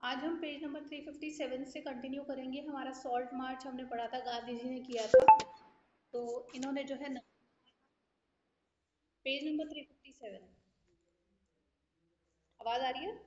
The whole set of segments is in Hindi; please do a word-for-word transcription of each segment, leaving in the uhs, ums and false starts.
आज हम पेज नंबर तीन सौ सत्तावन से कंटिन्यू करेंगे। हमारा सॉल्ट मार्च हमने पढ़ा था, गांधी जी ने किया था। तो इन्होंने जो है न, पेज नंबर तीन सौ सत्तावन। आवाज आ रही है?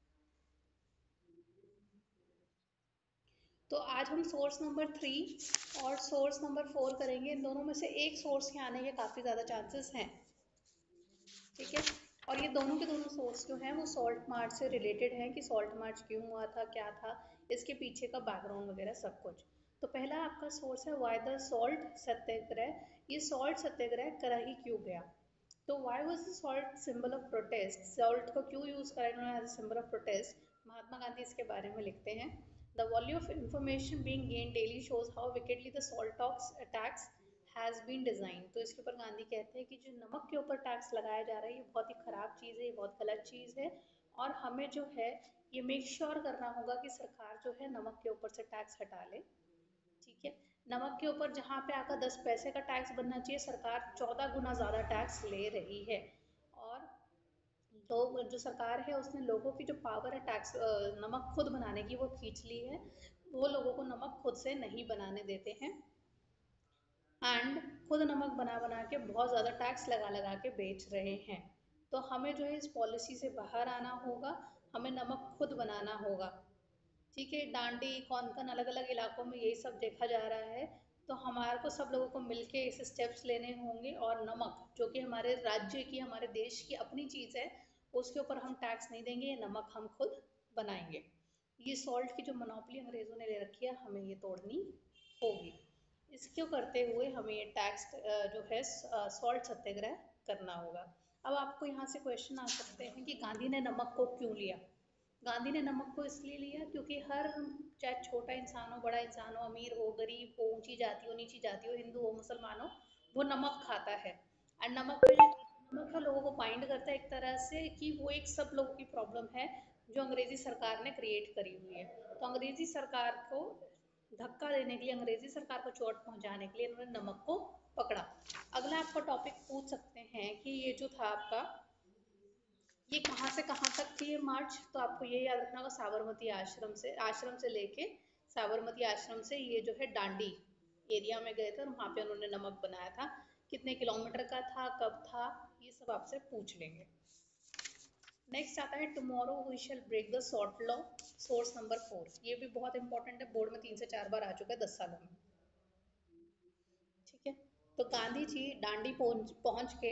तो आज हम सोर्स नंबर थ्री और सोर्स नंबर फोर करेंगे। इन दोनों में से एक सोर्स के आने के काफी ज्यादा चांसेस हैं। ठीक है। और ये दोनों के दोनों सोर्स जो हैं वो सॉल्ट मार्च से रिलेटेड हैं कि सॉल्ट मार्च क्यों हुआ था, क्या था, इसके पीछे का बैकग्राउंड वगैरह सब कुछ। तो पहला आपका सोर्स है वाई द सॉल्ट सत्याग्रह। ये सॉल्ट सत्याग्रह करा ही क्यों गया? तो why was the salt symbol of protest? Salt को क्यों यूज करा इन्होंने as symbol of protest? Mahatma Gandhi इसके बारे में लिखते हैं, the volume of information being gain daily shows how wickedly the salt tax attacks has been design. तो इसके ऊपर गांधी कहते हैं कि जो नमक के ऊपर टैक्स लगाया जा रहा है ये बहुत ही ख़राब चीज़ है, ये बहुत गलत चीज़ है। और हमें जो है ये मेक श्योर करना होगा कि सरकार जो है नमक के ऊपर से टैक्स हटा ले। ठीक है। नमक के ऊपर जहाँ पे आपका दस पैसे का टैक्स बनना चाहिए, सरकार चौदह गुना ज़्यादा टैक्स ले रही है। और लोग, जो सरकार है उसने लोगों की जो पावर है टैक्स नमक खुद बनाने की वो खींच ली है। वो लोगों को नमक खुद से नहीं बनाने देते हैं एंड खुद नमक बना बना के बहुत ज़्यादा टैक्स लगा लगा के बेच रहे हैं। तो हमें जो है इस पॉलिसी से बाहर आना होगा, हमें नमक खुद बनाना होगा। ठीक है। डांडी कौन-कौन अलग अलग इलाकों में यही सब देखा जा रहा है। तो हमारे को सब लोगों को मिलके इस स्टेप्स लेने होंगे और नमक जो कि हमारे राज्य की, हमारे देश की अपनी चीज़ है, उसके ऊपर हम टैक्स नहीं देंगे, ये नमक हम खुद बनाएंगे। ये सॉल्ट की जो मोनोपोली अंग्रेज़ों ने ले रखी है, हमें ये तोड़नी होगी। इसको करते हुए हमें ये टैक्स जो है सॉल्ट सत्याग्रह करना होगा। अब आपको यहाँ से क्वेश्चन आ सकते हैं कि गांधी ने नमक को क्यों लिया? गांधी ने नमक को इसलिए लिया क्योंकि हर, चाहे छोटा इंसान हो, बड़ा इंसान हो, अमीर हो, गरीब हो, ऊंची जाति हो, नीची जाति हो, हिंदू हो, मुसलमान हो, वो नमक खाता है। और नमक में नमक है लोगों को बाइंड करता है एक तरह से कि वो एक सब लोगों की प्रॉब्लम है जो अंग्रेजी सरकार ने क्रिएट करी हुई है। तो अंग्रेजी सरकार को धक्का देने के लिए, अंग्रेजी सरकार को चोट पहुंचाने के लिए इन्होंने नमक को पकड़ा। अगला आपका टॉपिक पूछ सकते हैं कि ये जो था आपका, ये कहाँ से कहाँ तक थी ये मार्च? तो आपको ये याद रखना होगा, साबरमती आश्रम से, आश्रम से लेके साबरमती आश्रम से ये जो है दांडी एरिया में गए थे और वहाँ पे उन्होंने नमक बनाया था। कितने किलोमीटर का था, कब था, ये सब आपसे पूछ लेंगे। नेक्स्ट आता है tomorrow we shall break the salt law, source number four. ये भी बहुत इंपॉर्टेंट है, बोर्ड में तीन से चार बार आ चुका है दस सालों में। ठीक है। तो गांधी जी दांडी पहुंच पहुंच के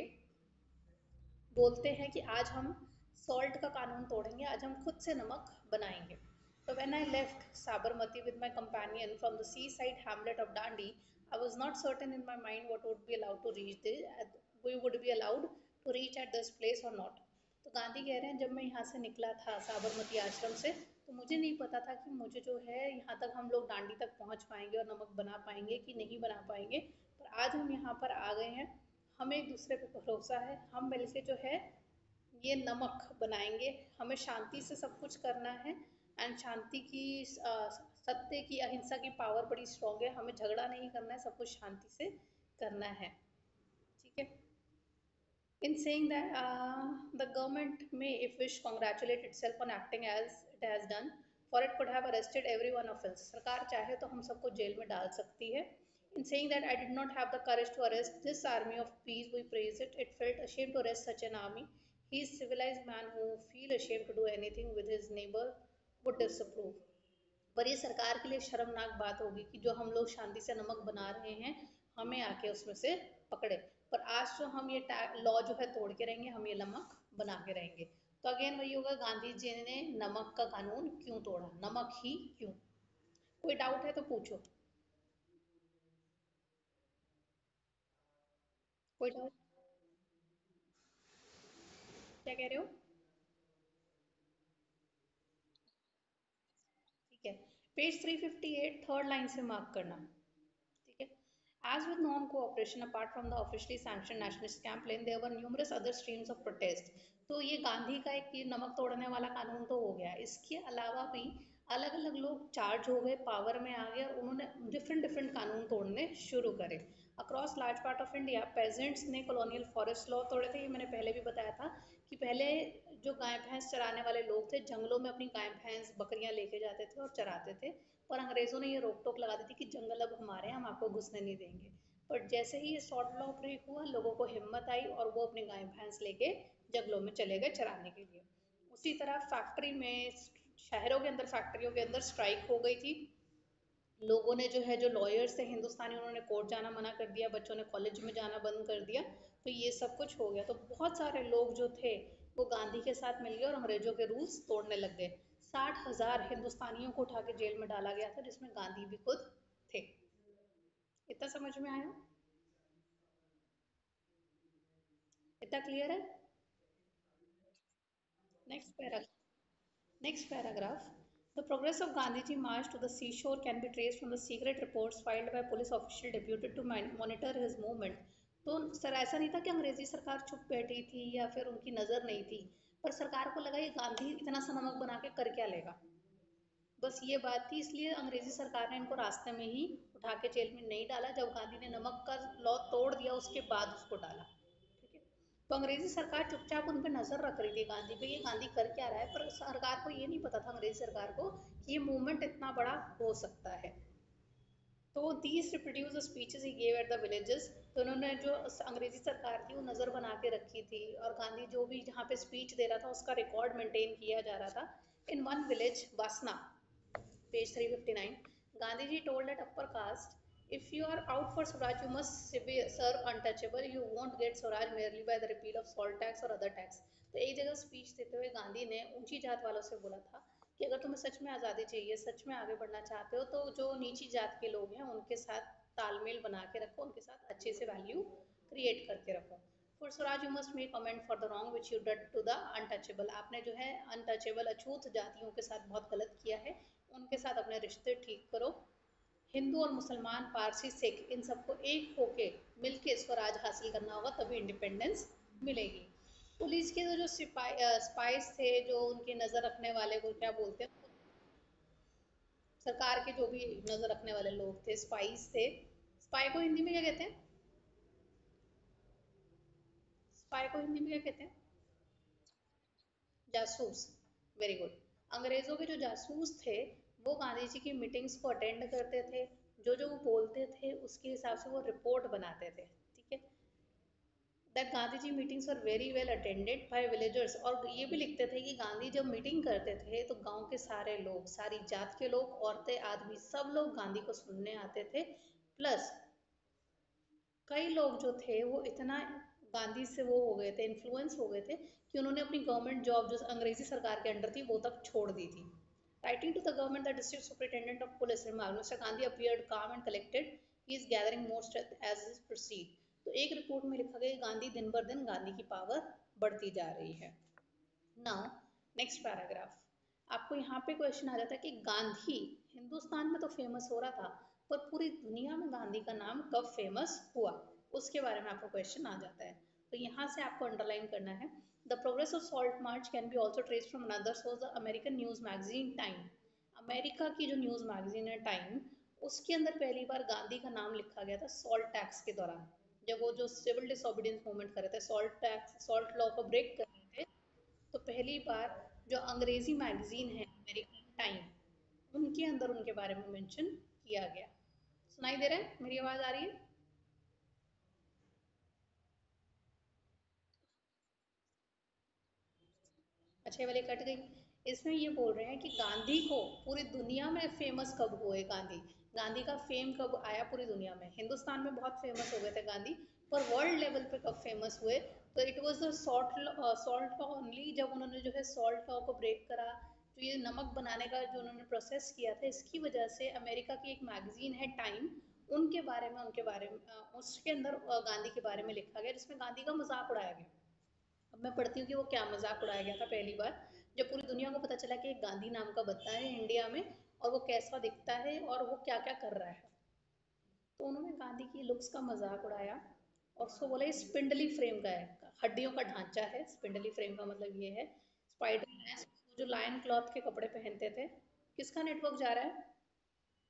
बोलते हैं कि आज हम सॉल्ट का कानून तोड़ेंगे, आज हम खुद से नमक बनाएंगे। तो when I left Sabarmati with my companion from the seaside hamlet of Dandi, I was not certain in my mind what would be allowed to reach this we would be allowed to reach at this place or not. तो गांधी कह रहे हैं जब मैं यहाँ से निकला था साबरमती आश्रम से, तो मुझे नहीं पता था कि मुझे जो है यहाँ तक हम लोग दांडी तक पहुँच पाएंगे और नमक बना पाएंगे कि नहीं बना पाएंगे। पर आज हम यहाँ पर आ गए हैं, हमें एक दूसरे पे भरोसा है, हम मिलके जो है ये नमक बनाएंगे। हमें शांति से सब कुछ करना है एंड शांति की, सत्य की, अहिंसा की पावर बड़ी स्ट्रॉन्ग है। हमें झगड़ा नहीं करना है, सब कुछ शांति से करना है। ठीक है। In saying that, uh, the government may, if wish, congratulate itself on acting as it has done, for it could have arrested every one of us. सरकार चाहे तो हम सबको जेल में डाल सकती है। In saying that I did not have the courage to arrest this army of peace, we praise it. It felt ashamed to arrest such an army. He is civilized man who feel ashamed to do anything with his neighbor would disapprove. पर ये सरकार के लिए शर्मनाक बात होगी कि जो हम लोग शांति से नमक बना रहे हैं, हमें आके उसमें से पकड़े। पर आज जो हम ये लॉ जो है तोड़ के रहेंगे, हम ये नमक बना के रहेंगे। तो अगेन वही होगा, गांधी जी ने नमक का कानून क्यों तोड़ा, नमक ही क्यों? कोई डाउट है तो पूछो। कोई डाउट? क्या कह रहे हो? ठीक है। Page three fifty eight third line से मार्क करना। ठीक है। As with non-cooperation, apart from the officially sanctioned nationalist campaign, there were numerous other streams of protest. तो ये गांधी का एक ये नमक तोड़ने वाला कानून तो हो गया, इसके अलावा भी अलग अलग लोग चार्ज हो गए, पावर में आ गए और उन्होंने डिफरेंट डिफरेंट कानून तोड़ने शुरू करे। Across large part of India peasants ने कॉलोनियल फॉरेस्ट लॉ तोड़े थे। ये मैंने पहले भी बताया था कि पहले जो गाय भैंस चराने वाले लोग थे जंगलों में अपनी गाय भैंस बकरियां लेके जाते थे और चराते थे, पर अंग्रेजों ने ये रोक टोक लगा दी थी कि जंगल अब हमारे हैं, हम आपको घुसने नहीं देंगे। पर जैसे ही ये सॉल्ट लॉ ब्रेक हुआ, लोगों को हिम्मत आई और वो अपनी गाय भैंस लेके जंगलों में चले गए चराने के लिए। उसी तरह फैक्ट्री में, शहरों के अंदर फैक्ट्रियों के अंदर स्ट्राइक हो गई थी। लोगों ने जो है, जो लॉयर्स थे हिंदुस्तानी, उन्होंने कोर्ट जाना मना कर दिया, बच्चों ने कॉलेज में जाना बंद कर दिया। तो ये सब कुछ हो गया, तो बहुत सारे लोग जो थे वो गांधी के साथ मिल गए और अंग्रेजों के रूल्स तोड़ने लग गए। साठ हजार हिंदुस्तानियों को उठा के जेल में डाला गया था, जिसमें गांधी भी खुद थे। इतना समझ में आया? इतना क्लियर है? Next para Next paragraph. The progress of Gandhiji march to the seashore can be traced from the secret reports filed by police official deputed to monitor his movement. तो सर ऐसा नहीं था कि अंग्रेजी सरकार चुप बैठी थी या फिर उनकी नजर नहीं थी, पर सरकार को लगा ये गांधी इतना सा नमक बना के कर क्या लेगा, बस ये बात थी। इसलिए अंग्रेजी सरकार ने इनको रास्ते में ही उठा के जेल में नहीं डाला, जब गांधी ने नमक का लॉ तोड़ दिया उसके बाद उसको डाला। ठीक है, तो अंग्रेजी सरकार चुपचाप उन पर नजर रख रही थी गांधी पे, ये गांधी कर क्या रहा है, पर सरकार को ये नहीं पता था, अंग्रेजी सरकार को, कि ये मूवमेंट इतना बड़ा हो सकता है। तो these reproduce the speeches he gave at the villages. तो उन्होंने, जो अंग्रेजी सरकार थी वो नज़र बना के रखी थी, और गांधी जो भी जहाँ पे स्पीच दे रहा था उसका रिकॉर्ड मेंटेन किया जा रहा था। In one village Vasna, page three fifty-nine, Gandhiji told that upper caste, if you are out for Swaraj, you must serve untouchable. You won't get Swaraj merely by the repeal of salt tax or other tax. तो एक जगह स्पीच देते हुए गांधी ने ऊंची जात वालों से बोला था कि अगर तुम्हें सच में आज़ादी चाहिए, सच में आगे बढ़ना चाहते हो, तो जो नीची जात के लोग हैं उनके साथ तालमेल बना के रखो, उनके साथ अच्छे से वैल्यू क्रिएट करके रखो। For swaraj you must make amend for the wrong which you did to the untouchable. आपने जो है अनटचेबल अछूत जातियों के साथ बहुत गलत किया है, उनके साथ अपने रिश्ते ठीक करो। हिंदू और मुसलमान, पारसी, सिख, इन सबको एक होके मिलके स्वराज हासिल करना होगा, तभी इंडिपेंडेंस मिलेगी। पुलिस के जो सिपाही स्पाइस थे, जो उनकी नजर रखने वाले को क्या बोलते हैं, सरकार के जो भी नजर रखने वाले लोग थे, स्पाइस थे। स्पाई को हिंदी में क्या कहते हैं? स्पाई को हिंदी में क्या कहते हैं? जासूस। Very good. अंग्रेजों के जो जासूस थे वो गांधी जी की मीटिंग्स को अटेंड करते थे, जो जो वो बोलते थे उसके हिसाब से वो रिपोर्ट बनाते थे। ठीक है, that Gandhi ji meetings are very well attended by villagers. और ये भी लिखते थे कि गांधी जब मीटिंग करते थे तो गांव के सारे लोग, सारी जात के लोग, औरतें, आदमी, सब लोग गांधी को सुनने आते थे। प्लस कई लोग जो थे वो इतना गांधी से वो हो गए थे, इन्फ्लुएंस हो गए थे, कि उन्होंने अपनी गवर्नमेंट जॉब जो अंग्रेजी सरकार के अंडर थी वो तक छोड़ दी थी। Writing to the government, the district superintendent of police remarked, mister Gandhi appeared calm and collected, he is gathering more strength as he proceed। तो एक रिपोर्ट में लिखा गया गांधी दिन बर दिन, गांधी की पावर बढ़ती जा रही है। Now next paragraph. आपको यहाँ पे क्वेश्चन आ जाता है कि गांधी हिंदुस्तान में तो फेमस हो रहा था, पर पूरी दुनिया में गांधी का नाम कब फेमस हुआ, उसके बारे में आपको क्वेश्चन आ जाता है। तो यहाँ से आपको अंडरलाइन करना है, the progress of salt march can be also trace from another source, the American news magazine Time. America की जो न्यूज मैगजीन है टाइम, उसके अंदर पहली बार गांधी का नाम लिखा गया था सॉल्ट टैक्स के दौरान, जब वो जो सिविल डिसोबीडियंस मूवमेंट कर रहे थे, सॉल्ट टैक्स, सॉल्ट लॉ को ब्रेक कर रहे थे, तो पहली बार जो अंग्रेजी मैगजीन है अमेरिकन टाइम, उनके अंदर उनके बारे में मेंशन किया गया। सुनाई दे रहा है? मेरी आवाज आ रही है? अच्छे वाले कट गई। इसमें ये बोल रहे हैं कि गांधी को पूरी दुनिया में फेमस कब हुए, गांधी गांधी का फेम कब आया पूरी दुनिया में। हिंदुस्तान में बहुत फेमस हो गए थे गांधी, पर वर्ल्ड लेवल पे कब फेमस हुए? तो it was the salt salt law only, जब उन्होंने जो है सॉल्ट लॉ को ब्रेक करा, जो ये नमक बनाने का जो उन्होंने प्रोसेस किया था, इसकी वजह से अमेरिका की एक मैगजीन है टाइम, उनके बारे में उनके बारे में अ, उसके अंदर अ, गांधी के बारे में लिखा गया, जिसमें गांधी का मजाक उड़ाया गया। अब मैं पढ़ती हूँ कि वो क्या मजाक उड़ाया गया था पहली बार, जब पूरी दुनिया को पता चला कि एक गांधी नाम का बंदा है इंडिया में, और वो कैसा दिखता है और वो क्या क्या कर रहा है। तो उन्होंने गांधी की लुक्स का मजाक उड़ाया, और उसको बोला ये स्पिंडली फ्रेम का है, हड्डियों का ढांचा है। स्पिंडली फ्रेम का मतलब ये है स्पाइडर जो लायन क्लॉथ के कपड़े पहनते थे। किसका नेटवर्क जा रहा है?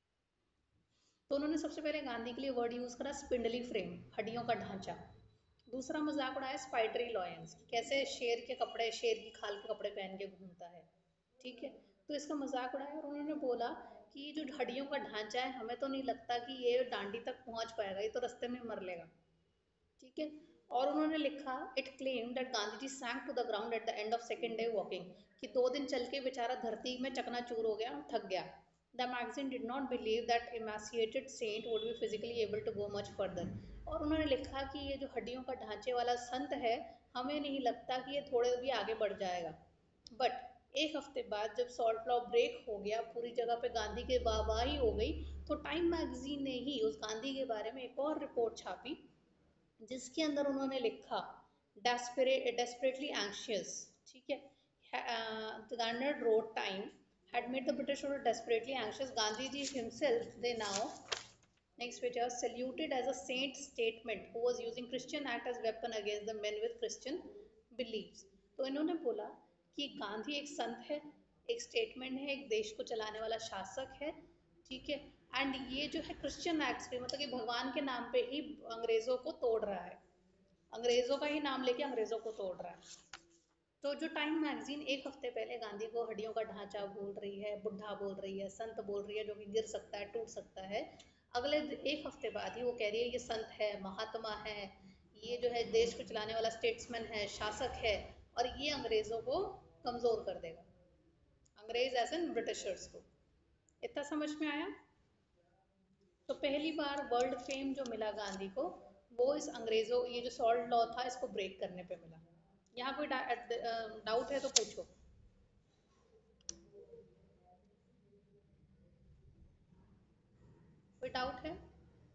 तो उन्होंने सबसे पहले गांधी के लिए वर्ड यूज करा स्पिंडली फ्रेम, हड्डियों का ढांचा। दूसरा मजाक उड़ाया स्पाइडरी लॉयंस, कैसे शेर के कपड़े, शेर की खाल के कपड़े पहन के घूमता है, ठीक है। तो इसका मजाक उड़ाया और उन्होंने बोला कि ये जो हड्डियों का ढांचा है, हमें तो नहीं लगता कि ये डांडी तक पहुंच पाएगा, ये तो रास्ते में मर लेगा, ठीक है। और उन्होंने लिखा, it claim that Gandhi ji sank to the ground at the end of second day walking, कि दो दिन चल के बेचारा धरती में चकनाचूर हो गया, थक गया। The magazine did not believe that emaciated saint would be physically able to go much further. और उन्होंने लिखा कि ये जो हड्डियों का ढांचे वाला संत है, हमें नहीं लगता कि ये थोड़े भी आगे बढ़ जाएगा। बट एक हफ्ते बाद जब सॉल्ट लॉ ब्रेक हो गया, पूरी जगह पे गांधी के वाहवाही हो गई, तो टाइम मैगजीन ने ही उस गांधी के बारे में एक और रिपोर्ट छापी, जिसके अंदर उन्होंने लिखा, डेस्परेटली एंशियस, ठीक है। The garnered road Time had made the British desperately anxious. Gandhiji himself, they now, next page, are saluted as a saint statement who was using Christian act as weapon against the men with Christian beliefs. तो इन्होंने बोला कि गांधी एक संत है, एक स्टेटमेंट है, एक देश को चलाने वाला शासक है, ठीक है। एंड ये जो है क्रिश्चियन एक्ट्स पे, मतलब कि भगवान के नाम पे ही अंग्रेजों को तोड़ रहा है, अंग्रेजों का ही नाम लेके अंग्रेजों को तोड़ रहा है। तो जो टाइम मैगजीन एक हफ्ते पहले गांधी को हड्डियों का ढांचा बोल रही है, बुढ़ा बोल रही है, संत बोल रही है जो कि गिर सकता है, टूट सकता है, अगले एक हफ्ते बाद ही वो कह रही है ये संत है, महात्मा है, ये जो है देश को चलाने वाला स्टेट्समैन है, शासक है, और ये अंग्रेजों को कमजोर कर देगा, अंग्रेज एज एन ब्रिटिशर्स को। इतना समझ में आया? तो पहली बार वर्ल्ड फेम जो मिला गांधी को, वो इस अंग्रेजों, ये जो सॉल्ट लॉ था, इसको ब्रेक करने पे मिला। यहाँ कोई डाउट है तो पूछो। कोई डाउट है?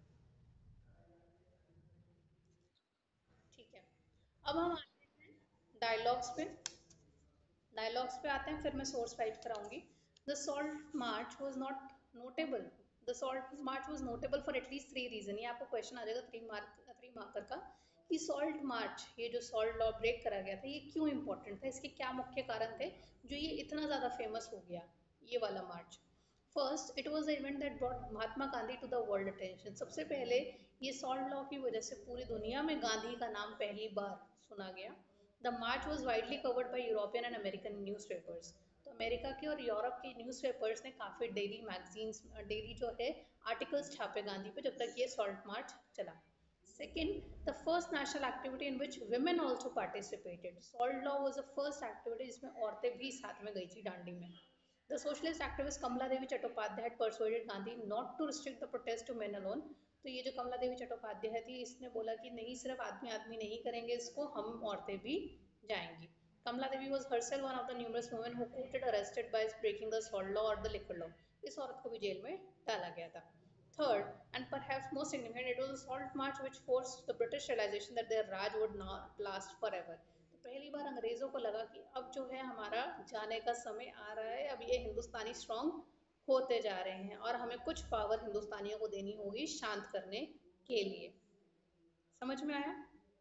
ठीक है, अब हम आते हैं डायलॉग्स पे। डायलॉग्स पे आते हैं, फिर मैं सोर्स फाइट कराऊंगी। The salt march was not notable, the salt march was notable for at least three reason. ये आपको क्वेश्चन आ जाएगा थ्री मार्क थ्री मार्कर का, कि सॉल्ट मार्च, ये जो सॉल्ट लॉ ब्रेक करा गया था, ये क्यों इंपॉर्टेंट था, इसके क्या मुख्य कारण थे जो ये इतना ज़्यादा फेमस हो गया, ये वाला march. First, it was the event that brought Mahatma Gandhi to the world attention. सबसे पहले ये सॉल्ट लॉ की वजह से पूरी दुनिया में गांधी का नाम पहली बार सुना गया। The march was widely covered by European and American newspapers. तो अमेरिका के और यूरोप के न्यूज़ पेपर्स ने काफ़ी डेली मैगजीन्स, डेली जो है आर्टिकल्स छापे गांधी पे, जब तक ये सॉल्ट मार्च चला। Second, the first national activity in which women also participated. Salt law was the first activity जिसमें औरतें भी साथ में गई थी दांडी में। The socialist activist Kamala Devi Chattopadhyay had persuaded Gandhi not to restrict the protest to men alone. तो ये जो कमला देवी चट्टोपाध्याय थी, इसने बोला कि नहीं, सिर्फ आदमी आदमी नहीं करेंगे इसको, हम औरतें भी जाएंगी। Kamala Devi was herself one of the numerous women who quoted arrested by breaking the salt law or the liquor law. इस औरत को भी जेल में डाला गया था। Third, and perhaps most significant, it was a salt march which forced the British realization that their Raj would not last forever. तो पहली बार अंग्रेजों को लगा कि अब जो है हमारा जाने का समय आ रहा है, अब ये हिंदुस्तानी स्ट्रॉन्ग होते जा रहे हैं और हमें कुछ पावर हिंदुस्तानियों को देनी होगी शांत करने के लिए। समझ में आया?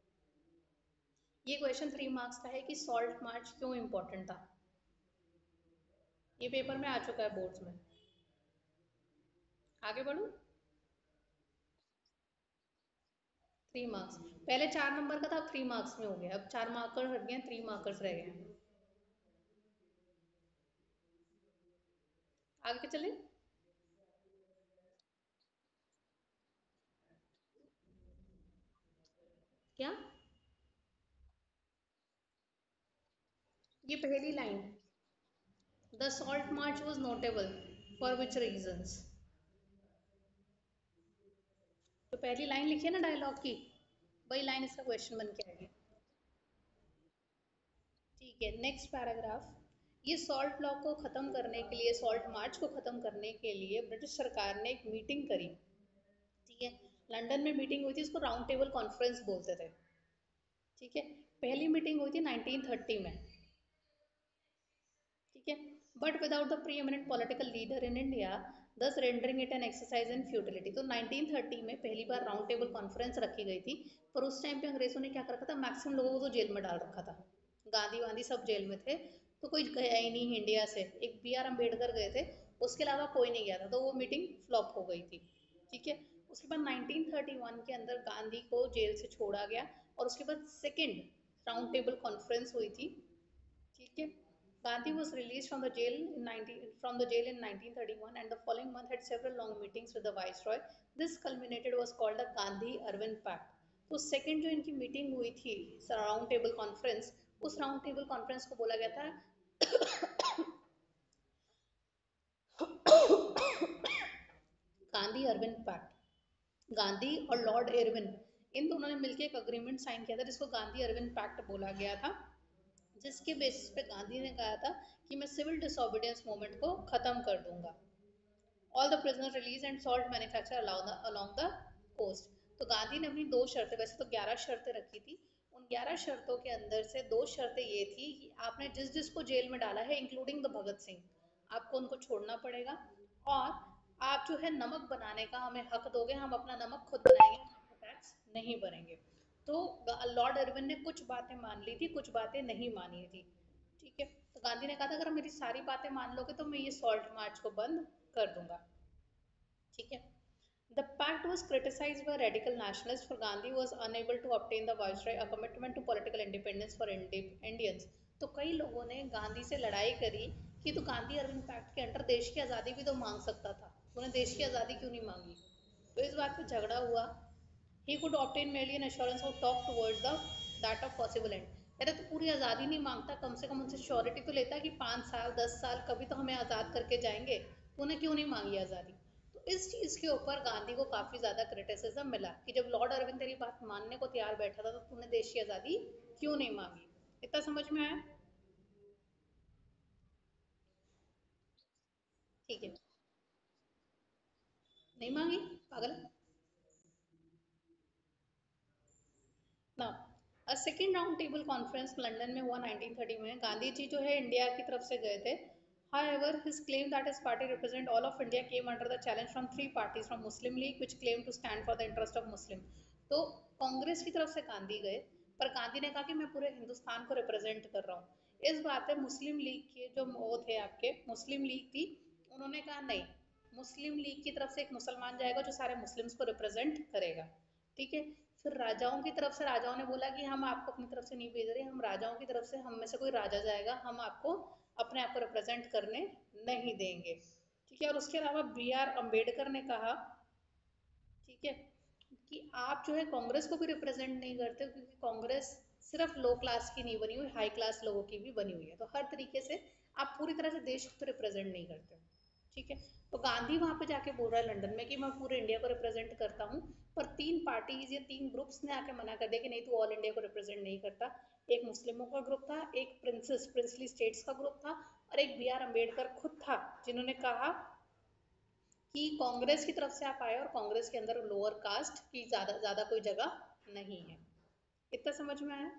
ये क्वेश्चन थ्री मार्क्स का है कि सॉल्ट मार्च क्यों इम्पोर्टेंट था। ये पेपर में आ चुका है बोर्ड्स में। आगे बढ़ू? थ्री मार्क्स, पहले चार नंबर का था, अब थ्री मार्क्स में हो गया, अब चार मार्कर हट गए, थ्री मार्कर्स रह गए हैं। आगे चले? क्या? ये पहली line, the salt march was notable for which reasons. तो पहली लाइन लिखिए ना डायलॉग की, वही लाइन इसका क्वेश्चन बन के आएगी। ठीक है, नेक्स्ट पैराग्राफ। ये सॉल्ट लॉ को खत्म करने के लिए, सॉल्ट मार्च को खत्म करने के लिए ब्रिटिश सरकार ने एक मीटिंग करी, ठीक है। लंदन में मीटिंग हुई थी, इसको राउंड टेबल कॉन्फ्रेंस बोलते थे, ठीक है। पहली मीटिंग हुई थी नाइनटीन थर्टी में, ठीक है। But without the preeminent political leader in India, thus rendering it an exercise in futility. तो नाइनटीन थर्टी में पहली बार राउंड टेबल कॉन्फ्रेंस रखी गई थी, पर उस टाइम पे अंग्रेजों ने क्या कर रखा था, मैक्सिमम लोगों को तो जेल में डाल रखा था, गांधी वांधी सब जेल में थे, तो कोई गया ही नहीं इंडिया से। एक बी आर अम्बेडकर गए थे, उसके अलावा कोई नहीं गया था, तो वो मीटिंग फ्लॉप हो गई थी, ठीक है। उसके बाद नाइनटीन थर्टी वन के अंदर गांधी को जेल से छोड़ा गया, और उसके बाद सेकेंड राउंड टेबल कॉन्फ्रेंस हुई थी, ठीक है। Gandhi was released from the jail in nineteen from the jail in nineteen thirty-one and the following month had several long meetings with the viceroy. This culminated was called the Gandhi Irwin Pact. तो सेकेंड जो इनकी मीटिंग हुई थी राउंड टेबल कॉन्फ्रेंस, उस राउंड टेबल कॉन्फ्रेंस को बोला गया था गांधी अर्विन पैक्ट। गांधी और लॉर्ड इरविन इन दोनों ने मिलकर एक अग्रीमेंट साइन किया था जिसको गांधी अर्विन पैक्ट बोला गया था, जिसके बेसिस पे गांधी ने कहा था कि मैं सिविल डिसोबीडियंस मूवमेंट को खत्म कर दूंगा। All the prisoner release and salt manufacture along the coast. तो गांधी ने अपनी दो शर्तें, वैसे तो ग्यारह शर्तें रखी थी, उन ग्यारह शर्तों के अंदर से दो शर्तें ये थी कि आपने जिस जिसको जेल में डाला है इंक्लूडिंग द भगत सिंह, आपको उनको छोड़ना पड़ेगा, और आप जो है नमक बनाने का हमें हक दोगे, हम अपना नमक खुद बनाएंगे, हम टैक्स नहीं भरेंगे। तो लॉर्ड इरविन ने कुछ बातें मान ली थी, कुछ बातें नहीं मानी थी, ठीक है। तो गांधी ने कहा था अगर मेरी सारी बातें मान लोगे तो मैं ये सॉल्ट मार्च को बंद कर दूंगा, ठीक है। The pact was criticized by radical nationalists for Gandhi was unable to obtain the viceroy a commitment to political independence for Indians. तो कई लोगों ने गांधी से लड़ाई करी कि तो गांधी अर्विन पैक्ट के अंडर देश की आज़ादी भी तो मांग सकता था, उन्हें देश की आज़ादी क्यों नहीं मांगी। तो इस बात पे झगड़ा हुआ। He could obtain merely an assurance of talk towards the that of possible end. अरे तो पूरी आज़ादी नहीं मांगता, कम से कम उनसे श्योरिटी तो लेता कि पाँच साल दस साल कभी तो हमें आज़ाद करके जाएंगे, उन्हें क्यों नहीं मांगी आज़ादी। तो इस चीज़ के ऊपर गांधी को काफ़ी ज़्यादा क्रिटिसिज्म मिला कि जब लॉर्ड अरविंद तेरी बात मानने को तैयार बैठा था तो तूने देश की आज़ादी क्यों नहीं मांगी। इतना समझ में आया, ठीक है। नहीं मांगी, पागल। Now a second round table conference London में हुआ नाइनटीन थर्टी में। गांधी जी जो है इंडिया की तरफ से गए थे। However, his claim that his party represent all of India came under the challenge from three parties from Muslim League which claimed to stand for the interest of Muslim. तो कांग्रेस की तरफ से गांधी गए, पर गांधी ने कहा कि मैं पूरे हिंदुस्तान को रिप्रेजेंट कर रहा हूँ। इस बात पे मुस्लिम लीग के जो वो थे आपके मुस्लिम लीग थी, उन्होंने कहा नहीं, मुस्लिम लीग की तरफ से एक मुसलमान जाएगा जो सारे मुस्लिम्स को रिप्रेजेंट करेगा, ठीक है। फिर राजाओं की तरफ से राजाओं ने बोला कि हम आपको अपनी तरफ से नहीं भेज रहे, हम राजाओं की तरफ से हम में से कोई राजा जाएगा, हम आपको अपने आप को रिप्रेजेंट करने नहीं देंगे, ठीक है। और उसके अलावा बी आर अम्बेडकर ने कहा, ठीक है, कि आप जो है कांग्रेस को भी रिप्रेजेंट नहीं करते क्योंकि कांग्रेस सिर्फ लो क्लास की नहीं बनी हुई, हाई क्लास लोगों की भी बनी हुई है, तो हर तरीके से आप पूरी तरह से देश को तो रिप्रेजेंट नहीं करते, ठीक है। तो गांधी वहां पे जाके बोल रहा है लंदन में कि मैं पूरे इंडिया को रिप्रेजेंट करता हूँ, पर तीन पार्टीज या तीन ग्रुप्स ने आके मना कर दिया कि नहीं तू ऑल इंडिया को रिप्रेजेंट नहीं करता। एक मुस्लिमों का ग्रुप था, एक प्रिंसेस प्रिंसली स्टेट्स का ग्रुप था, और एक बी आर अम्बेडकर खुद था, जिन्होंने कहा कि कांग्रेस की तरफ से आप आए और कांग्रेस के अंदर लोअर कास्ट की ज्यादा ज्यादा कोई जगह नहीं है। इतना समझ में आया।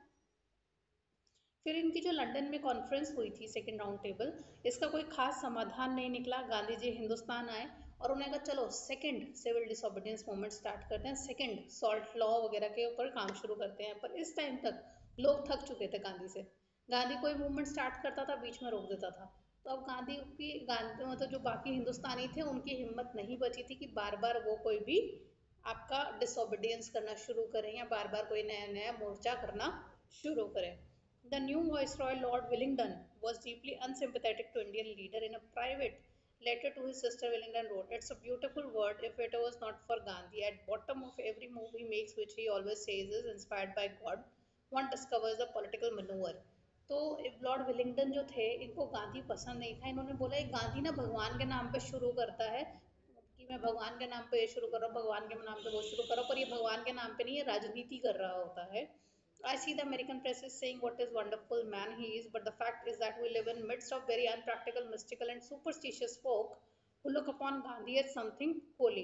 फिर इनकी जो लंदन में कॉन्फ्रेंस हुई थी सेकेंड राउंड टेबल, इसका कोई खास समाधान नहीं निकला। गांधी जी हिंदुस्तान आए और उन्होंने कहा चलो second civil disobedience movement start करते हैं, सेकंड सॉल्ट लॉ वगैरह के ऊपर काम शुरू करते हैं। पर इस टाइम तक लोग थक चुके थे गांधी से। गांधी कोई मूवमेंट स्टार्ट करता था बीच में रोक देता था, तो अब गांधी की गांधी मतलब जो बाकी हिंदुस्तानी थे उनकी हिम्मत नहीं बची थी कि बार बार वो कोई भी आपका डिसोबीडियंस करना शुरू करें या बार बार कोई नया नया मोर्चा करना शुरू करें। The new Viceroy Lord Willingdon was deeply unsympathetic to Indian leader. In a private letter to his sister, Willingdon wrote, "It's a beautiful word if it was not for Gandhi. At bottom of every move he makes, which he always says is inspired by God, one discovers a political maneuver." तो लॉर्ड विलिंगडन जो थे इनको गांधी पसंद नहीं था। इन्होंने बोला गांधी ना भगवान के नाम पे शुरू करता है कि मैं भगवान के नाम पे ये शुरू कर रहा हूँ, भगवान के नाम पे वो शुरू कर रहा हूँ, पर ये भगवान के नाम पे नहीं, ये राजनीति कर रहा होता है। I see the American press is saying what is wonderful man he is, but the fact is that we live in midst of very unpractical, mystical and superstitious folk who look upon Gandhi as something holy.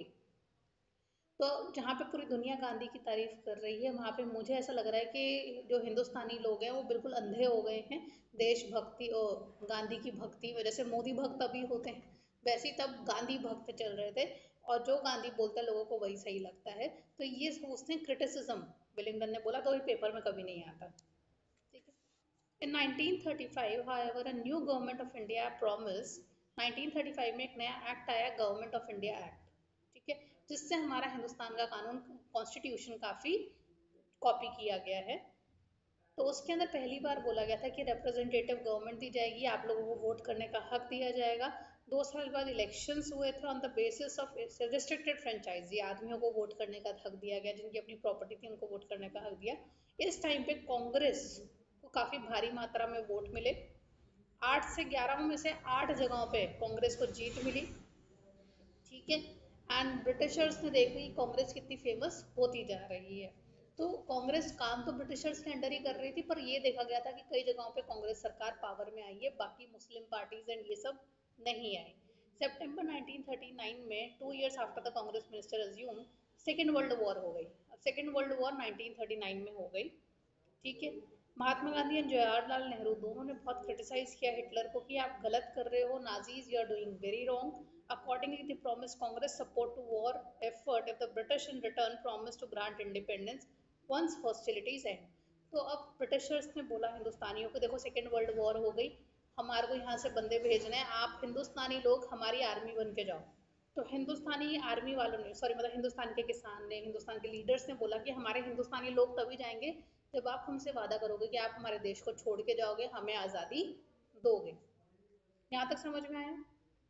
तो जहाँ पे पूरी दुनिया गांधी की तारीफ कर रही है, वहाँ पे मुझे ऐसा लग रहा है कि जो हिंदुस्तानी लोग हैं वो बिल्कुल अंधे हो गए हैं देशभक्ति और गांधी की भक्ति में। जैसे मोदी भक्त अभी होते हैं, वैसे ही तब गांधी भक्त चल रहे थे, और जो गांधी बोलता है लोगों को वही सही लगता है। तो ये सोचते हैं क्रिटिसिज्म, विलिंगडन ने बोला, तो ये पेपर में कभी नहीं आता, ठीक है। In nineteen thirty five, however, a new government of India promised, nineteen thirty five में एक नया एक्ट आया, गवर्नमेंट ऑफ इंडिया एक्ट, ठीक है, जिससे हमारा हिंदुस्तान का कानून कॉन्स्टिट्यूशन काफी कॉपी किया गया है। तो उसके अंदर पहली बार बोला गया था कि रिप्रेजेंटेटिव गवर्नमेंट दी जाएगी, आप लोगों को वोट करने का हक दिया जाएगा। दो साल बाद इलेक्शंस हुए थे on the basis of restricted franchise, आदमियों को वोट करने का हक दिया गया, जिनकी अपनी प्रॉपर्टी थी उनको वोट करने का हक दिया। इस टाइम पे कांग्रेस को काफी भारी मात्रा में वोट मिले, आठ से ग्यारह में से आठ जगहों पे कांग्रेस को जीत मिली, ठीक है। एंड ब्रिटिशर्स ने देखा कि कांग्रेस कितनी फेमस होती जा रही है, तो कांग्रेस काम तो ब्रिटिशर्स के अंडर ही कर रही थी, पर ये देखा गया था कि कई जगहों पे कांग्रेस सरकार पावर में आई है, बाकी मुस्लिम पार्टीज एंड ये सब नहीं आई। सितंबर नाइनटीन थर्टी नाइन में, two years after the Congress minister assume, second world war हो गई। अब second world war nineteen thirty nine में हो गई, ठीक है। महात्मा गांधी एंड जवाहरलाल नेहरू दोनों ने बहुत क्रिटिसाइज किया हिटलर को कि आप गलत कर रहे हो, Nazis you are doing very wrong. Accordingly they promise Congress support to war effort if the British in return promise to grant independence once hostilities end. तो अब ब्रिटिशर्स ने बोला हिंदुस्तानियों को, देखो सेकेंड वर्ल्ड वॉर हो गई, हमारे को यहाँ से बंदे भेजने हैं, आप हिंदुस्तानी लोग हमारी आर्मी बन के जाओ। तो हिंदुस्तानी आर्मी वालों ने, सॉरी मतलब हिंदुस्तान के किसान ने, हिंदुस्तान के लीडर्स ने बोला कि हमारे हिंदुस्तानी लोग तभी जाएंगे जब आप हमसे वादा करोगे कि आप हमारे देश को छोड़ के जाओगे, हमें आज़ादी दोगे। यहाँ तक समझ में आया?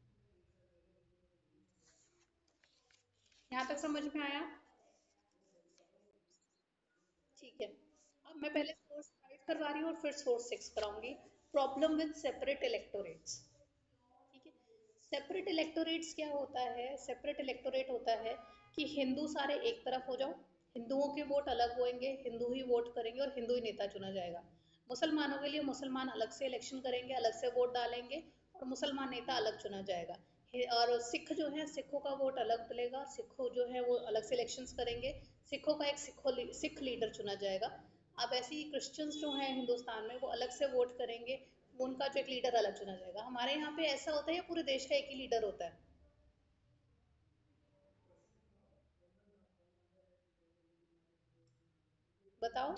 यहाँ तक समझ में आया? ठीक है। अब मैं पहले सोर्स फाइव करवा रही हूँ और फिर सोर्स सिक्स कराऊंगी। प्रॉब्लम विद सेपरेट इलेक्टोरेट्स, ठीक है। सेपरेट इलेक्टोरेट्स क्या होता है? सेपरेट इलेक्टोरेट होता है कि हिंदू सारे एक तरफ हो जाओ, हिंदुओं के वोट अलग होंगे, हिंदू ही वोट करेंगे और हिंदू ही नेता चुना जाएगा। मुसलमानों के लिए मुसलमान अलग से इलेक्शन करेंगे, अलग से वोट डालेंगे और मुसलमान नेता अलग चुना जाएगा। और सिख जो है, सिखों का वोट अलग डलेगा, सिखों जो है वो अलग से इलेक्शंस करेंगे, सिखों का एक सिखो सिख लीडर चुना जाएगा। अब ऐसे ही क्रिश्चियंस जो हैं हिंदुस्तान में, वो अलग से वोट करेंगे, उनका जो एक लीडर अलग चुना जाएगा। हमारे यहाँ पे ऐसा होता है या पूरे देश का एक ही लीडर होता है? बताओ।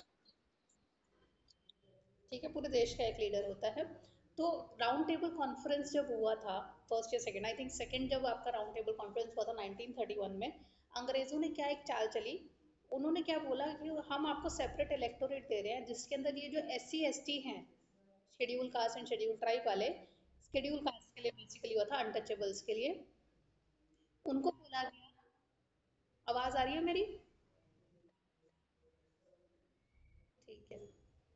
ठीक है, पूरे देश का एक लीडर होता है। तो राउंड टेबल कॉन्फ्रेंस जब हुआ था, फर्स्ट या सेकंड, आई थिंक सेकंड, जब आपका राउंड टेबल कॉन्फ्रेंस हुआ था नाइनटीन थर्टी वन में, अंग्रेजों ने क्या एक चाल चली, उन्होंने क्या बोला कि हम आपको सेपरेट इलेक्टोरेट दे रहे हैं, जिसके अंदर ये जो एस सी एस टी हैं, schedule caste and schedule tribe वाले, शेड्यूल कास्ट के लिए बेसिकली हुआ था, अनटचेबल्स के लिए, उनको बोला गया। आवाज आ रही है मेरी? ठीक है।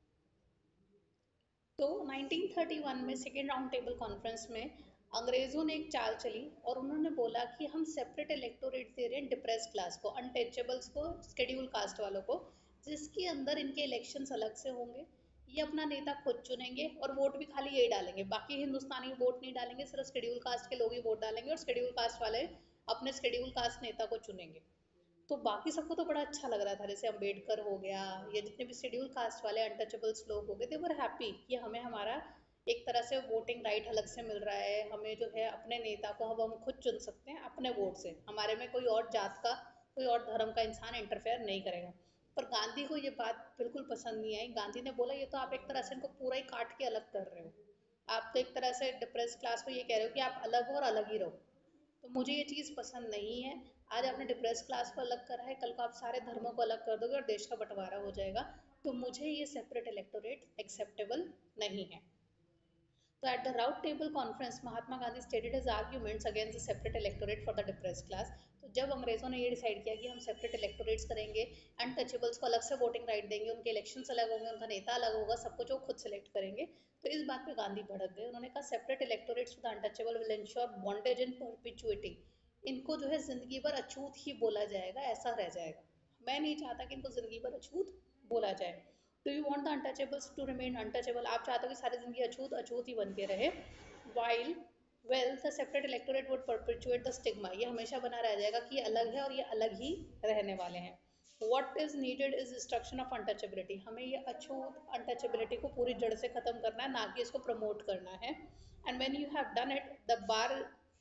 तो नाइनटीन थर्टी वन में सेकेंड राउंड टेबल कॉन्फ्रेंस में अंग्रेजों ने एक चाल चली और उन्होंने बोला कि हम सेपरेट इलेक्टोरेट दे रहे हैं डिप्रेस क्लास को, अनटचेबल्स को, शेड्यूल कास्ट वालों को, जिसके अंदर इनके इलेक्शंस अलग से होंगे, ये अपना नेता खुद चुनेंगे और वोट भी खाली यही डालेंगे, बाकी हिंदुस्तानी वोट नहीं डालेंगे, सिर्फ शेड्यूल कास्ट के लोग ही वोट डालेंगे और शेड्यूल कास्ट वाले अपने शेड्यूल कास्ट नेता को चुनेंगे। तो बाकी सबको तो बड़ा अच्छा लग रहा था, जैसे अम्बेडकर हो गया या जितने भी शेड्यूल कास्ट वाले अनटचेबल्स लोग हो गए, दे वर हैप्पी कि हमें हमारा एक तरह से वोटिंग राइट अलग से मिल रहा है, हमें जो है अपने नेता को अब हम खुद चुन सकते हैं अपने वोट से, हमारे में कोई और जात का, कोई और धर्म का इंसान इंटरफेयर नहीं करेगा। पर गांधी को ये बात बिल्कुल पसंद नहीं आई। गांधी ने बोला ये तो आप एक तरह से इनको पूरा ही काट के अलग कर रहे हो, आप तो एक तरह से डिप्रेस क्लास को ये कह रहे हो कि आप अलग हो और अलग ही रहो। तो मुझे ये चीज़ पसंद नहीं है। आज आपने डिप्रेस क्लास को अलग करा है, कल को आप सारे धर्मों को अलग कर दोगे और देश का बंटवारा हो जाएगा। तो मुझे ये सेपरेट इलेक्टोरेट एक्सेप्टेबल नहीं है। तो at the round table conference Mahatma Gandhi stated his arguments against the separate electorate for the depressed class। तो जब अंग्रेजों ने ये डिसाइड किया कि हम सेपरेट इलेक्टोरेट्स करेंगे, अनटचेबल्स को अलग से वोटिंग राइट देंगे, उनके इलेक्शंस अलग होंगे, उनका नेता अलग होगा, सब कुछ वो खुद सेलेक्ट करेंगे, तो इस बात पे गांधी भड़क गए। उन्होंने कहा separate electorates to the untouchable will ensure bondage and perpetuity, इनको जो है जिंदगी भर अछूत ही बोला जाएगा, ऐसा रह जाएगा। मैं नहीं चाहता कि इनको जिंदगी भर अछूत बोला जाए। Do you want the untouchables to remain untouchable? आप चाहते हो कि सारी जिंदगी अछूत अछूत ही बन के रहे। While well the separate electorate would perpetuate the stigma, ये हमेशा बना रह जाएगा कि ये अलग है और ये अलग ही रहने वाले हैं। What is needed is destruction of untouchability, हमें ये अछूत अनटचेबिलिटी को पूरी जड़ से खत्म करना है, ना कि इसको प्रमोट करना है। And when you have done it the bar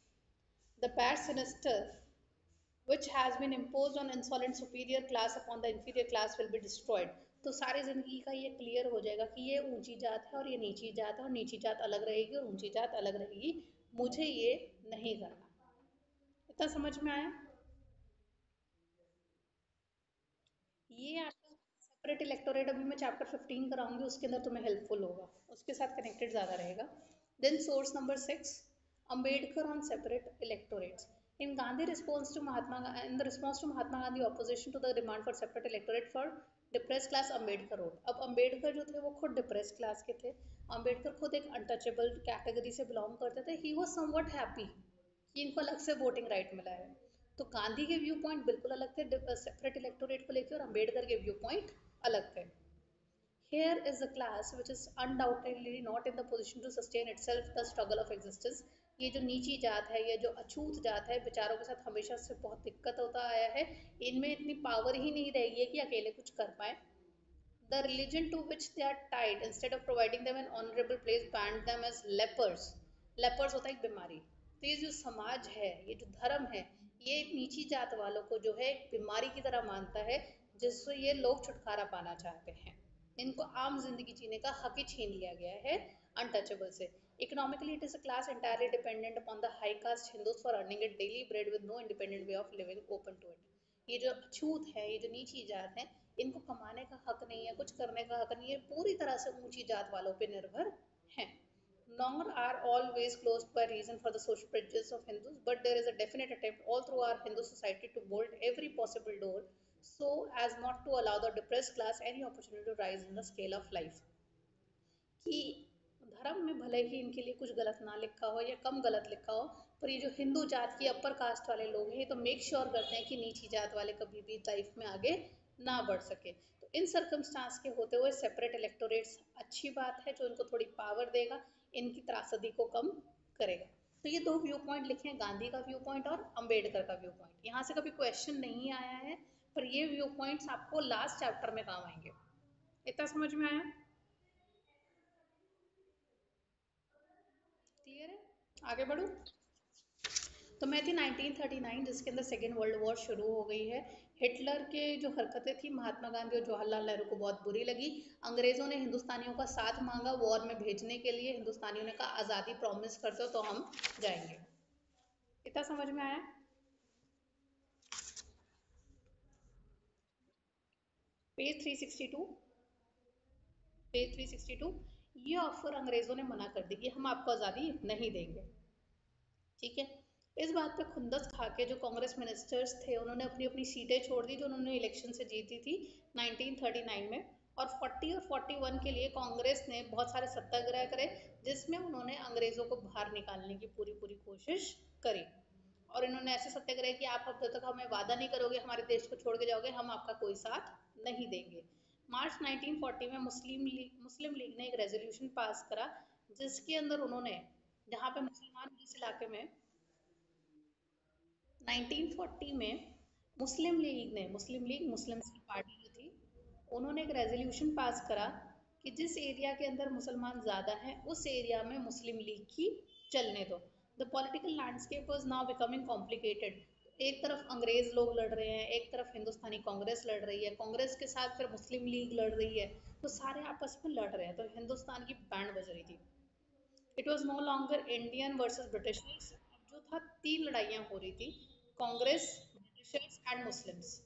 the bad sinister which has been imposed on insolent superior class upon the inferior class will be destroyed। तो सारी जिंदगी का ये क्लियर हो जाएगा कि ये ऊंची जात है और ये नीची जात है, और नीची जात अलग रहेगी और ऊंची जात अलग रहेगी, मुझे ये नहीं करना। इतना समझ में आया? ये आपका सेपरेट इलेक्टोरेट अभी मैं चैप्टर फिफ्टीन कराऊंगी, उसके अंदर तुम्हें हेल्पफुल होगा, उसके साथ कनेक्टेड ज़्यादा रहेगा। Then source number six, Ambedkar on separate electorates. In Gandhi response to Mahatma in the response to Mahatma Gandhi opposition to the demand for separate electorate for depressed class, Ambedkar wrote। अब अम्बेडकर जो थे वो खुद डिप्रेस क्लास के थे, अम्बेडकर खुद एक अनटचेबल कैटेगरी से बिलोंग करते थे। ही वॉज समवट हैप्पी कि इनको अलग से वोटिंग राइट मिला है। तो गांधी के व्यू पॉइंट बिल्कुल अलग थे सेपरेट इलेक्टोरेट को लेकर, और अम्बेडकर के व्यू पॉइंट अलग थे। Here is a class which is undoubtedly not in the position to sustain itself the struggle of existence। ये जो नीची जात है, ये जो अछूत जात है, बेचारों के साथ हमेशा से बहुत दिक्कत होता आया है, इनमें इतनी पावर ही नहीं रहेगी कि अकेले कुछ कर पाए। The religion to which they are tied, instead of providing them an honorable place, banned them as lepers। lepers होता है एक बीमारी। तो ये जो समाज है, ये जो धर्म है, ये नीची जात वालों को जो है एक बीमारी की तरह मानता है, जिससे ये लोग छुटकारा पाना चाहते हैं। इनको आम जिंदगी जीने का हक ही छीन लिया गया है अनटचेबल से। Economically it is a class entirely dependent upon the high caste Hindus for earning a daily bread with no independent way of living open to it। ये जो अछूत है, ये जो नीची जात है, इनको कमाने का हक नहीं है, कुछ करने का हक नहीं है, पूरी तरह से ऊंची जात वालों पे निर्भर हैं। Nor are all ways closed by reason for the social prejudice of Hindus, but there is a definite attempt all through our Hindu society to bolt every possible door so as not to allow the depressed class any opportunity to rise in the scale of life। कि धर्म में भले ही इनके लिए कुछ गलत ना लिखा हो या कम गलत लिखा हो, पर ये जो हिंदू जात की अपर कास्ट वाले लोग हैं, ये तो मेक श्योर करते हैं कि नीची जात वाले कभी भी लाइफ में आगे ना बढ़ सके। तो इन सर्कमस्टांस के होते हुए सेपरेट इलेक्टोरेट्स अच्छी बात है, जो इनको थोड़ी पावर देगा, इनकी त्रासदी को कम करेगा। तो ये दो व्यू पॉइंट लिखे हैं, गांधी का व्यू पॉइंट और अम्बेडकर का व्यू पॉइंट। यहाँ से कभी क्वेश्चन नहीं आया है, पर ये व्यू पॉइंट्स आपको लास्ट चैप्टर में काम आएंगे। इतना समझ में आया? क्लियर है? आगे बढ़ूं? तो मैं थी नाइनटीन थर्टी नाइन, जिसके अंदर सेकेंड वर्ल्ड वॉर शुरू हो गई है। हिटलर के जो हरकतें थी महात्मा गांधी और जवाहरलाल नेहरू को बहुत बुरी लगी। अंग्रेजों ने हिंदुस्तानियों का साथ मांगा वॉर में भेजने के लिए। हिंदुस्तानियों ने कहा आज़ादी प्रॉमिस करते हो तो हम जाएंगे। इतना समझ में आया? Page three sixty two, page three sixty two. ये ऑफर अंग्रेजों ने मना कर दी कि हम आपको आज़ादी नहीं देंगे। ठीक है, इस बात पे खुंदस खा के जो कांग्रेस मिनिस्टर्स थे, उन्होंने अपनी अपनी सीटें छोड़ दी जो उन्होंने इलेक्शन से जीती थी नाइनटीन थर्टी नाइन में। और फोर्टी और फोर्टी वन के लिए कांग्रेस ने बहुत सारे सत्याग्रह करे, जिसमें उन्होंने अंग्रेजों को बाहर निकालने की पूरी पूरी कोशिश करी। और इन्होंने ऐसे सत्याग्रह कि आप अब तक हमें वादा नहीं करोगे, हमारे देश को छोड़ के जाओगे, हम आपका कोई साथ नहीं देंगे। मार्च नाइनटीन फोर्टी में मुस्लिम लीग मुस्लिम लीग ने एक रेजोल्यूशन पास करा, जिसके अंदर उन्होंने, जहाँ पे मुसलमान इस इलाके में नाइनटीन फोर्टी में मुस्लिम लीग ने, मुस्लिम लीग मुस्लिम्स की पार्टी जो थी, उन्होंने एक रेजोल्यूशन पास करा कि जिस एरिया के अंदर मुसलमान ज़्यादा हैं, उस एरिया में मुस्लिम लीग की चलने दो। The political landscape was now becoming complicated. एक तरफ अंग्रेज लोग लड़ रहे हैं, एक तरफ हिंदुस्तानी कांग्रेस लड़ रही है, कांग्रेस के साथ फिर मुस्लिम लीग लड़ रही है, तो सारे आपस में लड़ रहे हैं। तो हिंदुस्तान की बैंड बज रही थी। It was no longer Indian versus Britishers. जो था, तीन लड़ाइयाँ हो रही थी, कांग्रेस, ब्रिटिशर्स एंड मुस्लिम्स।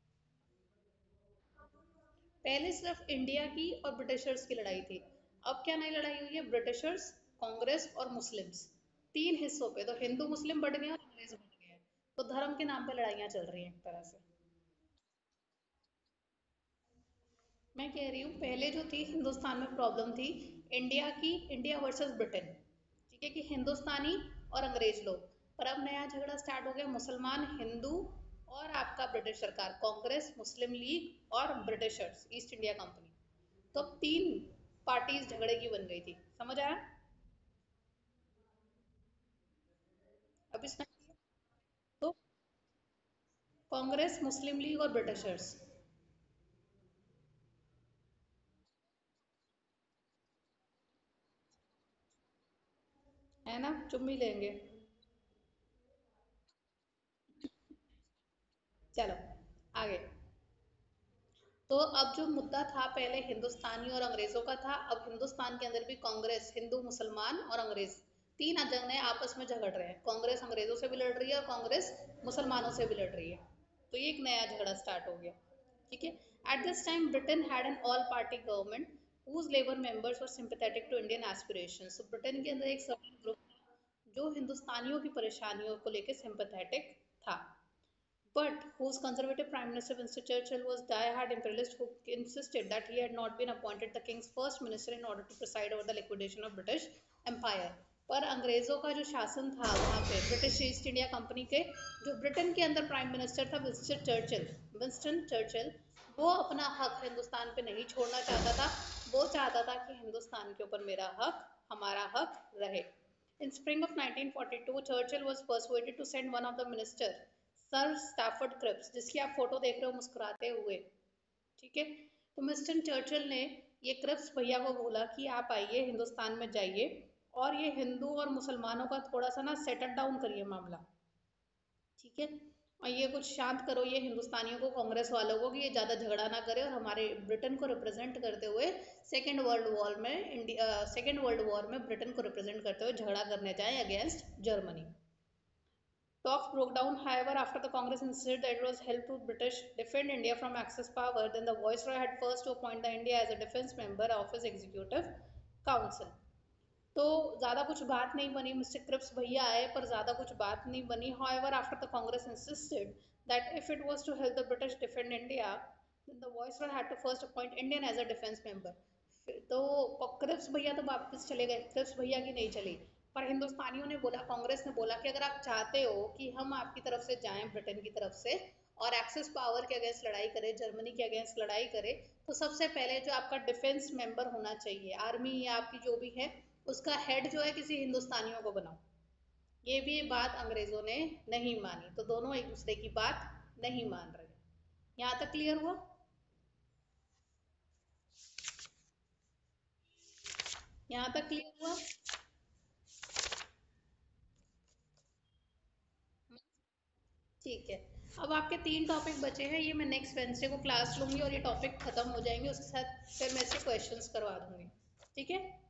पहले सिर्फ इंडिया की और ब्रिटिशर्स की लड़ाई थी। अब क्या नई लड़ाई हुई है? ब्रिटिशर्स, कांग्रेस और मुस्लिम्स, तीन हिस्सों पे। तो हिंदू मुस्लिम बढ़ गए और अंग्रेज बढ़ गए हैं। तो धर्म के नाम पे लड़ाइयाँ चल रही हैं एक तरह से। मैं कह रही हूँ पहले जो थी हिंदुस्तान में प्रॉब्लम थी इंडिया की, इंडिया वर्सेस ब्रिटेन, ठीक है, कि हिंदुस्तानी और अंग्रेज लोग। पर अब नया झगड़ा स्टार्ट हो गया, मुसलमान, हिंदू और आपका ब्रिटिश सरकार, कांग्रेस, मुस्लिम लीग और ब्रिटिशर्स, ईस्ट इंडिया कंपनी। तो अब तीन पार्टीज झगड़े की बन गई थी। समझ आया? अब इसमें तो कांग्रेस, मुस्लिम लीग और ब्रिटिशर्स है ना, चुम्मी लेंगे। चलो आगे। तो अब जो मुद्दा था पहले हिंदुस्तानी और अंग्रेजों का था, अब हिंदुस्तान के अंदर भी कांग्रेस, हिंदू, मुसलमान और अंग्रेज, तीन जने आपस में झगड़ रहे हैं। कांग्रेस अंग्रेजों से भी लड़ रही है और कांग्रेस मुसलमानों से भी लड़ रही है। तो ये एक नया झगड़ा स्टार्ट हो गया। ठीक है। At this time Britain had an all party government whose labor members were sympathetic to Indian aspirations. So Britain के अंदर एक सर्टेन ग्रुप जो हिंदुस्तानियों की परेशानियों को लेकर सिंपैथेटिक था, but whose conservative Prime Minister Winston Churchill was die-hard imperialist who insisted that he had not been appointed the king's first minister in order to preside over the liquidation of British Empire. पर अंग्रेजों का जो शासन था वहाँ पे ब्रिटिश ईस्ट इंडिया कंपनी के जो ब्रिटेन के अंदर प्राइम मिनिस्टर था विंस्टन चर्चिल विंस्टन चर्चिल वो अपना हक हिंदुस्तान पे नहीं छोड़ना चाहता था। वो चाहता था कि हिंदुस्तान के ऊपर मेरा हक, हमारा हक रहे। In spring of nineteen forty-two, Churchill was persuaded to send one of the minister, sir Stafford Cripps, जिसकी आप फोटो देख रहे हो मुस्कुराते हुए, ठीक है। तो मिस्टर चर्चिल ने ये क्रिप्स भैया को बोला कि आप आइए हिंदुस्तान में जाइए और ये हिंदू और मुसलमानों का थोड़ा सा ना सेटल डाउन करिए मामला, ठीक है। और ये कुछ शांत करो ये हिंदुस्तानियों को, कांग्रेस वालों को, कि ये ज़्यादा झगड़ा ना करे और हमारे ब्रिटेन को रिप्रेजेंट करते हुए सेकेंड वर्ल्ड वॉर में इंडिया सेकेंड वर्ल्ड वॉर में ब्रिटेन को रिप्रेजेंट करते हुए झगड़ा करने जाए against Germany. Talks broke down, however, after the Congress insisted that it was help to British defend India from Axis power. Then the Viceroy had first to appoint the India as a defence member of his executive council. तो ज़्यादा कुछ बात नहीं बनी, मिस्टर क्रिप्स भैया आए पर ज़्यादा कुछ बात नहीं बनी। However, after the Congress insisted that if it was to help the British defend India, then the Viceroy had to first appoint Indian as a defence member. तो क्रिप्स भैया तो वापस चले गए, क्रिप्स भैया की नहीं चली, पर हिंदुस्तानियों ने बोला, कांग्रेस ने बोला कि अगर आप चाहते हो कि हम आपकी तरफ से जाएं, ब्रिटेन की तरफ से, और एक्सिस पावर के अगेंस्ट लड़ाई करें, जर्मनी के अगेंस्ट लड़ाई करें, तो सबसे पहले जो आपका डिफेंस मेंबर होना चाहिए, आर्मी या आपकी जो भी है, उसका हेड जो है किसी हिंदुस्तानियों को बनाओ। ये भी बात अंग्रेजों ने नहीं मानी, तो दोनों एक दूसरे की बात नहीं मान रहे। यहाँ तक क्लियर हुआ? यहाँ तक क्लियर हुआ? ठीक है। अब आपके तीन टॉपिक बचे हैं, ये मैं नेक्स्ट वेडनेसडे को क्लास लूंगी और ये टॉपिक खत्म हो जाएंगे, उसके साथ फिर मैं इससे क्वेश्चंस करवा दूंगी, ठीक है।